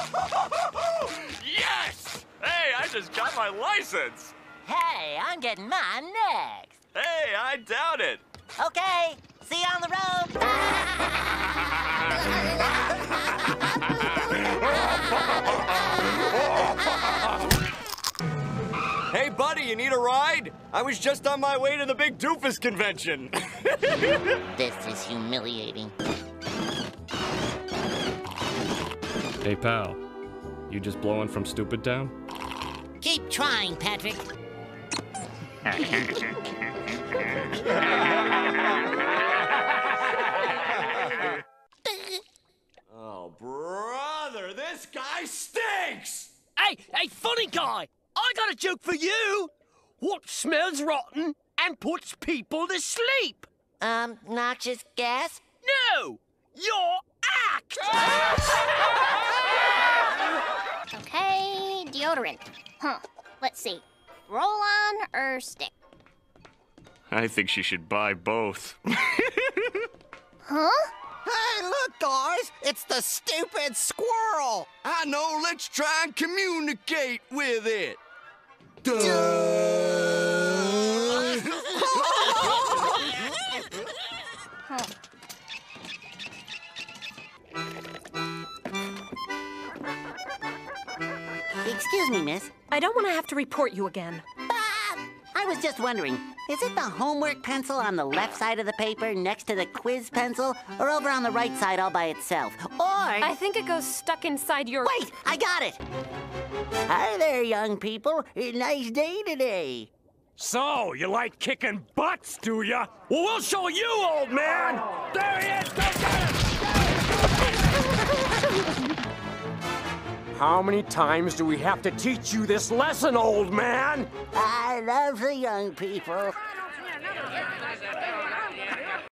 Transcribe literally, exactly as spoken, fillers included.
Yes! Hey, I just got my license. Hey, I'm getting mine next. Hey, I doubt it. Okay, see you on the road. Hey, buddy, you need a ride? I was just on my way to the big doofus convention. This is humiliating. Hey, pal. You just blowing from Stupid Town? Keep trying, Patrick. Oh, brother, this guy stinks! Hey, hey, funny guy! I got a joke for you! What smells rotten and puts people to sleep? Um, noxious gas? No! Your act! Okay, deodorant. Huh. Let's see. Roll on or stick? I think she should buy both. Huh? Hey, look, guys! It's the stupid squirrel! I know, let's try and communicate with it. Huh. Excuse me, miss. I don't want to have to report you again. Ah, I was just wondering, is it the homework pencil on the left side of the paper next to the quiz pencil, or over on the right side all by itself? Or... I think it goes stuck inside your... Wait, I got it! Hi there, young people. Nice day today. So, you like kicking butts, do ya? Well, we'll show you, old man! There he is! Go get him! How many times do we have to teach you this lesson, old man? I love the young people.